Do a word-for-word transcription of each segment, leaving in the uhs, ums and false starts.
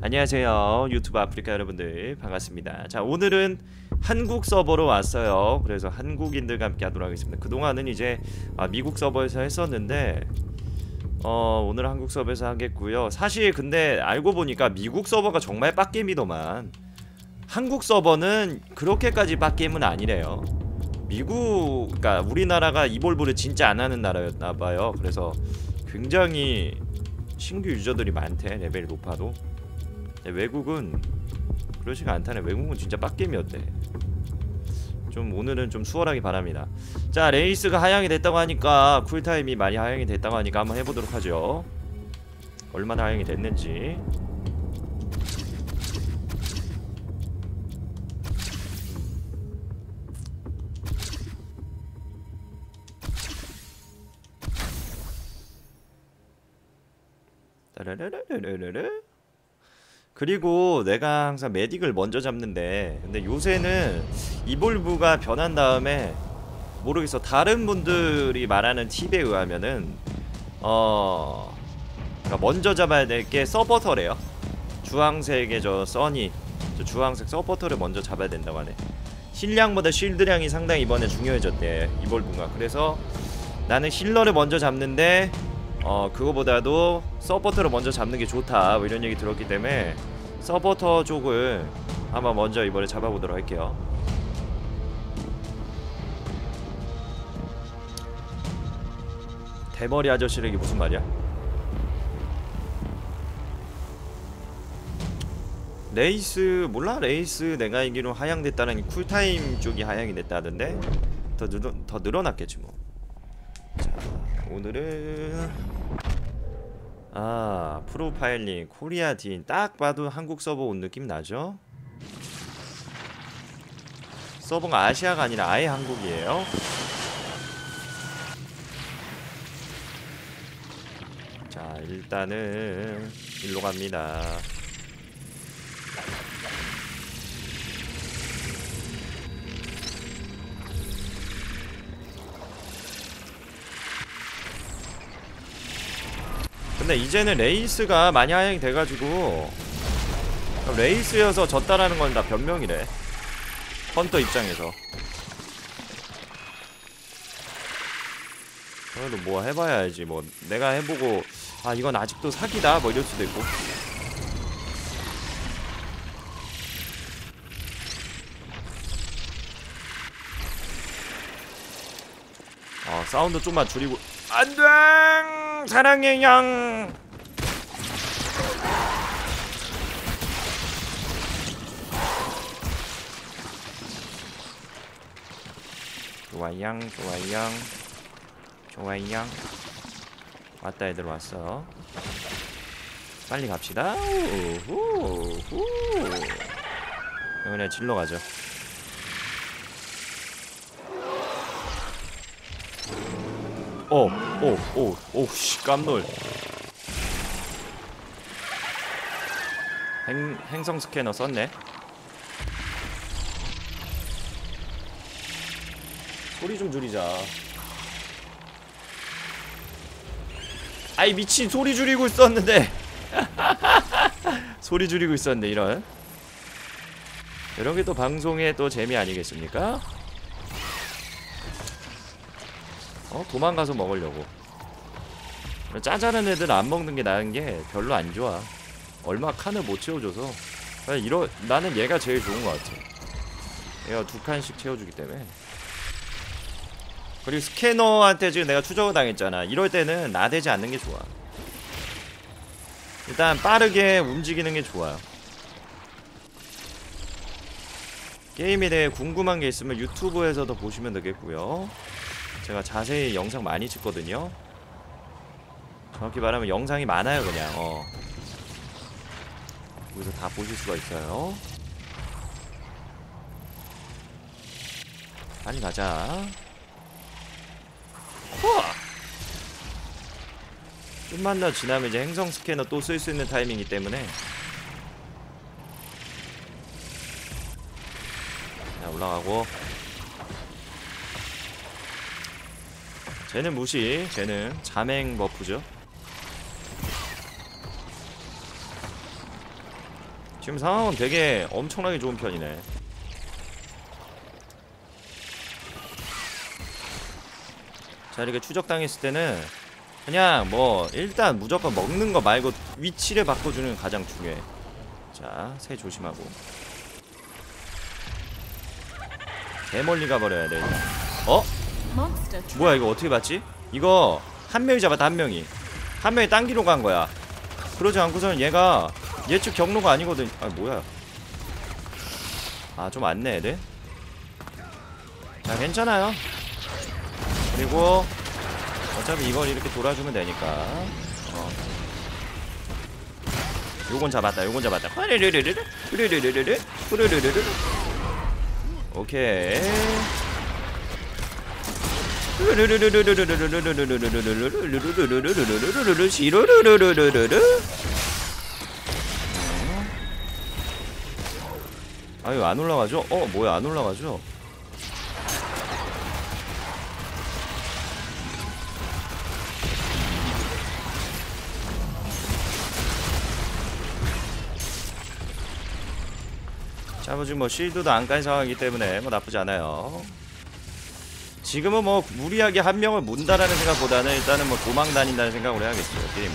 안녕하세요 유튜브 아프리카 여러분들 반갑습니다. 자, 오늘은 한국 서버로 왔어요. 그래서 한국인들과 함께 하도록 하겠습니다. 그동안은 이제 아, 미국 서버에서 했었는데 어 오늘 한국 서버에서 하겠고요. 사실 근데 알고 보니까 미국 서버가 정말 빡겜이더만 한국 서버는 그렇게까지 빡겜은 아니래요. 미국, 그니까 우리나라가 이볼브를 진짜 안 하는 나라였나봐요. 그래서 굉장히 신규 유저들이 많대, 레벨이 높아도. 외국은 그러지가 않다네. 외국은 진짜 빡겜이었대. 좀 오늘은 좀 수월하기 바랍니다. 자, 레이스가 하향이 됐다고 하니까, 쿨타임이 많이 하향이 됐다고 하니까 한번 해보도록 하죠. 얼마나 하향이 됐는지. 따라라라라라라. 그리고 내가 항상 메딕을 먼저 잡는데, 근데 요새는 이볼브가 변한 다음에 모르겠어. 다른 분들이 말하는 팁에 의하면은 어 그러니까 먼저 잡아야 될 게 서포터래요. 주황색의 저 써니, 저 주황색 서포터를 먼저 잡아야 된다고 하네. 힐량보다 쉴드량이 상당히 이번에 중요해졌대, 이볼브가. 그래서 나는 힐러를 먼저 잡는데 어 그거보다도 서포터를 먼저 잡는 게 좋다, 뭐 이런 얘기 들었기 때문에 서포터 쪽을 한번 먼저 이번에 잡아보도록 할게요. 대머리 아저씨에게 무슨 말이야? 레이스 몰라? 레이스 내가 알기로 하향됐다는, 쿨타임 쪽이 하향이 됐다던데 더 늘어 더 늘어났겠지 뭐. 자, 오늘은 아, 프로파일링 코리아딘. 딱 봐도 한국 서버 온 느낌 나죠? 서버가 아시아가 아니라 아예 한국이에요. 자, 일단은 일로 갑니다. 근데 이제는 레이스가 많이 하향이 돼가지고 레이스여서 졌다라는 건 다 변명이래, 헌터 입장에서. 그래도 뭐 해봐야 알지. 뭐 내가 해보고 아 이건 아직도 사기다 뭐 이럴 수도 있고. 어, 사운드 좀만 줄이고. 안돼! 사랑해 양. 좋아양 좋아양 좋아양. 왔다, 애들 왔어. 빨리 갑시다. 우후 후. 그냥 질러 가죠. 어, 오, 오, 오, 씨, 깜놀. 행, 행성 스캐너 썼네. 소리 좀 줄이자. 아이 미친, 소리 줄이고 있었는데. 소리 줄이고 있었는데 이런. 이런 게 또 방송의 또 재미 아니겠습니까? 어? 도망가서 먹으려고. 짜잘한 애들 안 먹는 게 나은 게 별로 안 좋아. 얼마 칸을 못 채워줘서. 이러, 나는 얘가 제일 좋은 것 같아. 얘가 두 칸씩 채워주기 때문에. 그리고 스캐너한테 지금 내가 추적을 당했잖아. 이럴 때는 나대지 않는 게 좋아. 일단 빠르게 움직이는 게 좋아요. 게임에 대해 궁금한 게 있으면 유튜브에서도 보시면 되겠고요. 제가 자세히 영상 많이 찍거든요. 정확히 말하면 영상이 많아요. 그냥 어 여기서 다 보실 수가 있어요. 빨리 가자. 우와! 좀만 더 지나면 이제 행성 스캐너 또 쓸 수 있는 타이밍이기 때문에. 자, 올라가고. 쟤는 무시. 쟤는 자맹 버프죠. 지금 상황은 되게 엄청나게 좋은 편이네. 자, 이렇게 추적당했을 때는 그냥 뭐 일단 무조건 먹는 거 말고 위치를 바꿔주는 게 가장 중요해. 자, 새 조심하고. 개 멀리 가버려야 돼 일단. 어? 뭐야 이거 어떻게 봤지? 이거 한 명이 잡았다. 한 명이 한 명이 딴 길로 간 거야. 그러지 않고서는 얘가 예측 경로가 아니거든. 아 뭐야. 아 좀 왔네 애들. 자 괜찮아요. 그리고 어차피 이걸 이렇게 돌아주면 되니까. 어. 요건 잡았다. 요건 잡았다. 후르르르르 후르르르르 후르르르르. 오케이. 아유 안 올라가죠? 어 뭐야 안 올라가죠? 자, 뭐 지금 뭐 실드도 안 깐 상황이기 때문에 뭐 나쁘지 않아요. 지금은 뭐 무리하게 한 명을 문다라는 생각보다는 일단은 뭐 도망 다닌다는 생각으로 해야겠어요 게임을.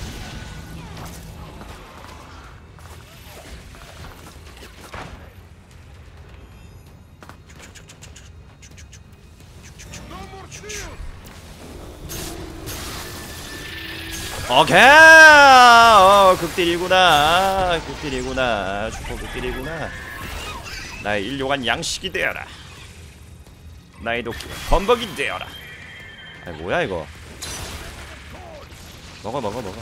오케이. 어, 극딜이구나. 극딜이구나. 슈퍼 극딜이구나. 나의 일용한 양식이 되어라. 나의 도끼 범벅이 되어라. 아 뭐야 이거. 먹어 먹어 먹어.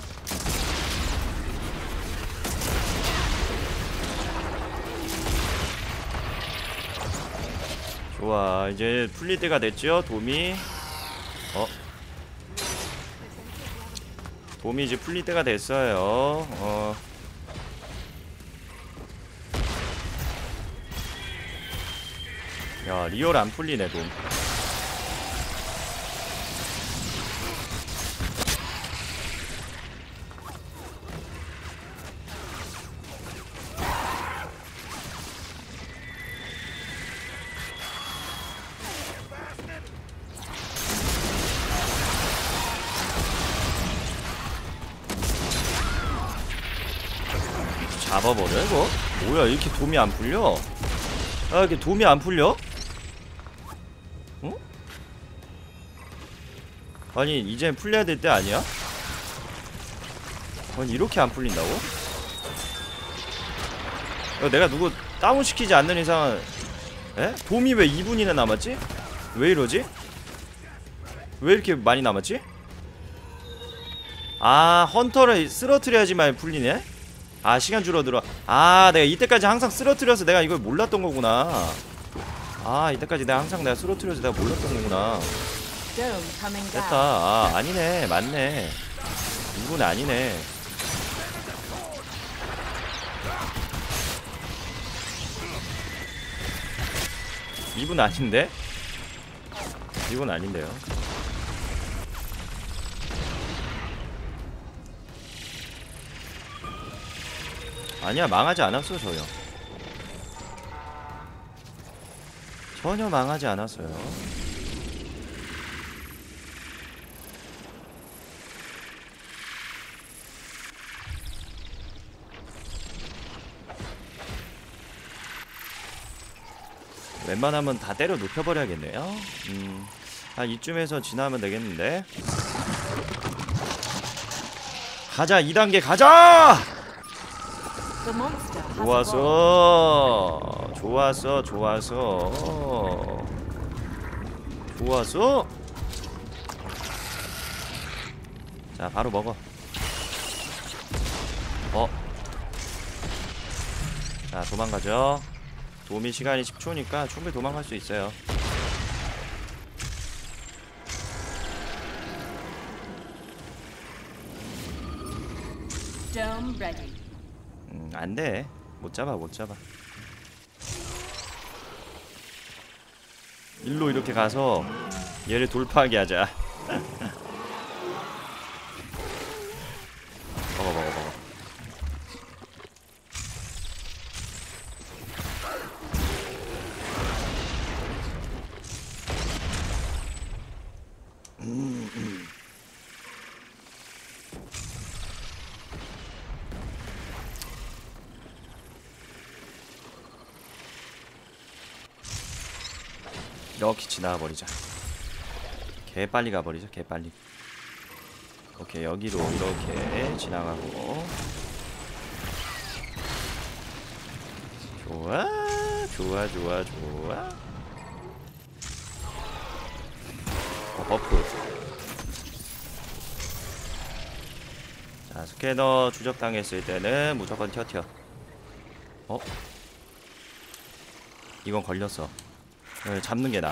좋아 이제 풀릴 때가 됐죠 도미. 어 도미 이제 풀릴 때가 됐어요. 어 야 리얼 안 풀리네 돔. 잡아버려 이거? 뭐야 이렇게 돔이 안 풀려? 아 이렇게 돔이 안 풀려? 어? 아니 이제 풀려야 될 때 아니야? 아니 이렇게 안 풀린다고? 야, 내가 누구 다운시키지 않는 이상은 에? 돔이 왜 이 분이나 남았지? 왜 이러지? 왜 이렇게 많이 남았지? 아 헌터를 쓰러뜨려야지만 풀리네? 아 시간 줄어들어. 아 내가 이때까지 항상 쓰러뜨려서 내가 이걸 몰랐던 거구나. 아 이때까지 내가 항상 내가 쓰러뜨려서 내가 몰랐던 거구나. 됐다. 아 아니네 맞네. 이분 아니네. 이분 아닌데? 이분 아닌데요. 아니야 망하지 않았어 전혀. 전혀 망하지 않았어요. 웬만하면 다 때려 눕혀버려야겠네요. 음, 한 이쯤에서 지나면 되겠는데. 가자 이 단계 가자! 좋았어 좋았어 좋았어 좋았어. 자 바로 먹어. 어. 자 도망가죠. 도미 시간이 십 초니까 충분히 도망갈 수 있어요. 음, 안돼. 못 잡아 못 잡아. 일로 이렇게 가서 얘를 돌파하게 하자. 먹어 먹어 먹어. 이렇게 지나가 버리자. 개 빨리 가버리자. 개 빨리. 오케이, 여기로 이렇게 지나가고. 좋아 좋아 좋아 좋아. 어, 버프. 자, 스캐너 추적당했을 때는 무조건 튀어튀어. 어? 이건 걸렸어. 네, 잡는 게 나아.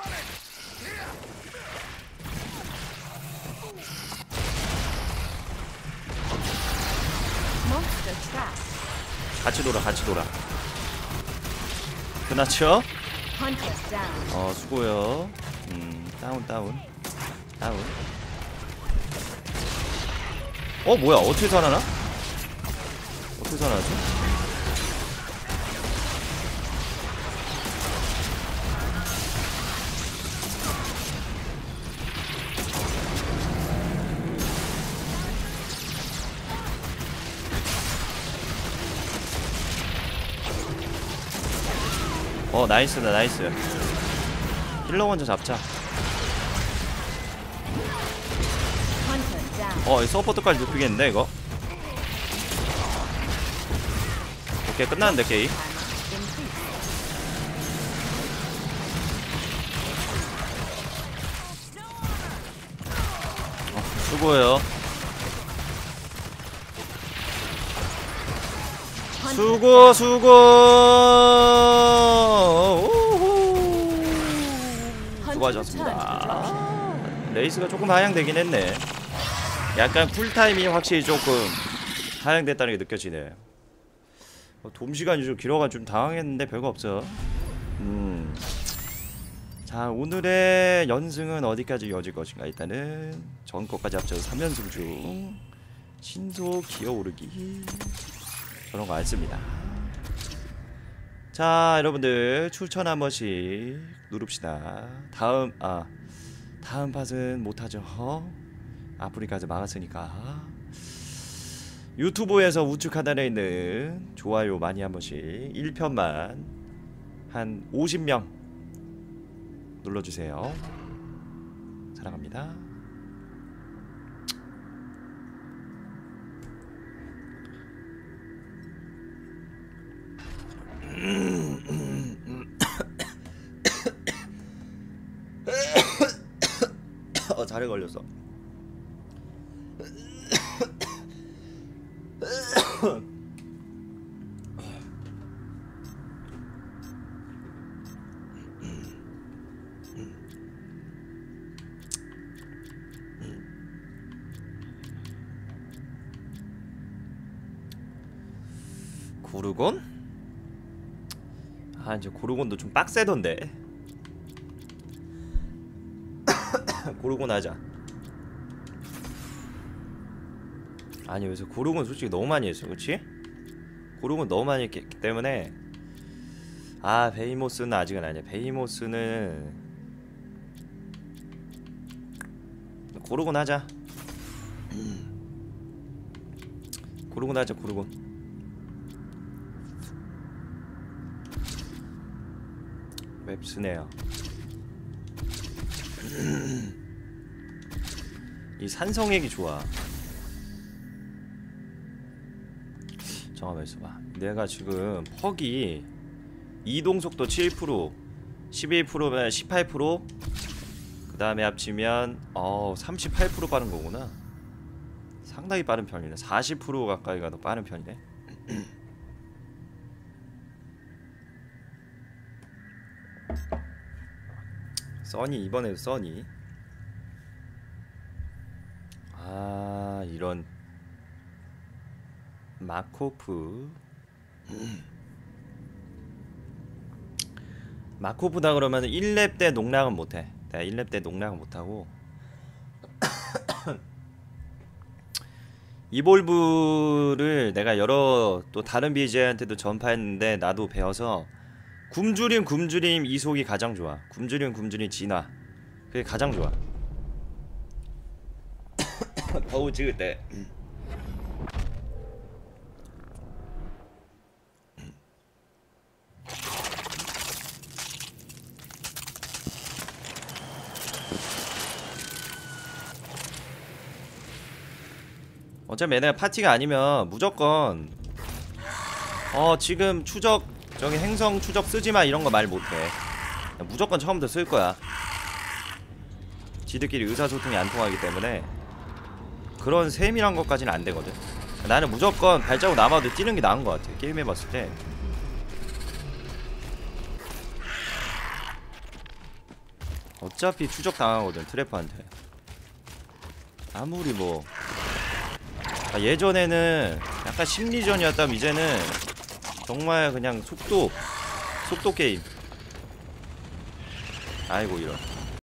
같이 돌아, 같이 돌아. 끝났죠? 어, 수고요. 음, 다운, 다운, 다운. 어, 뭐야? 어떻게 살아나? 어떻게 살아나지? 어, 나이스다, 나이스. 힐러 먼저 잡자. 어, 이 서포트까지 눕히겠는데 이거? 오케이, 끝났는데 게임. 어, 수고해요. 수고 수고. 우후. 수고하셨습니다. 레이스가 조금 하향되긴 했네. 약간 쿨타임이 확실히 조금 하향됐다는 게 느껴지네. 어, 돔 시간이 좀 길어가지고 좀 당황했는데 별거 없어. 음. 자, 오늘의 연승은 어디까지 이어질 것인가. 일단은 전 것까지 합쳐서 삼 연승 중 신속 기어오르기 그런 거 안 씁니다. 자, 여러분들 추천 한 번씩 누릅시다. 다음 아 다음 팟은 못하죠. 어? 아프리카에서 막았으니까. 유튜브에서 우측 하단에 있는 좋아요 많이 한 번씩 일 편만 한 오십 명 눌러주세요. 사랑합니다. 어, 잘해 걸렸어. 고르곤? 아, 이제 고르곤도 좀 빡세던데. 고르곤 하자. 아니, 요새 고르곤 솔직히 너무 많이 했어, 그치? 고르곤 너무 많이 했기 때문에. 아, 베이모스는 아직은 아니야. 베이모스는 고르곤 하자. 고르곤 하자, 고르곤. 웹스네요. 이 산성액이 좋아. 잠깐만 있어봐. 내가 지금 퍽이 이동속도 칠 퍼센트, 십일 퍼센트면 십팔 퍼센트, 그 다음에 합치면 어 삼십팔 퍼센트 빠른 거구나. 상당히 빠른 편이네. 사십 퍼센트 가까이가 더 빠른 편이네. 써니, 이번에도 써니. 아, 이런 마코프. 마코프다 그러면 일 렙 때 농락은 못해. 내가 일 렙 때 농락은 못하고. 이볼브를 내가 여러 또 다른 비제이한테도 전파했는데 나도 배워서 굶주림 굶주림 이속이 가장 좋아. 굶주림 굶주림 진화 그게 가장 좋아. 더우 찍을 때. 어차피 얘네가 파티가 아니면 무조건 어 지금 추적 저기 행성 추적 쓰지마 이런거 말 못해. 무조건 처음부터 쓸거야. 지들끼리 의사소통이 안 통하기 때문에 그런 세밀한 것까지는 안 되거든. 나는 무조건 발자국 남아도 뛰는 게 나은 것 같아. 게임 해봤을 때. 어차피 추적 당하거든 트래퍼한테. 아무리 뭐 아, 예전에는 약간 심리전이었다면 이제는 정말 그냥 속도 속도 게임. 아이고 이런.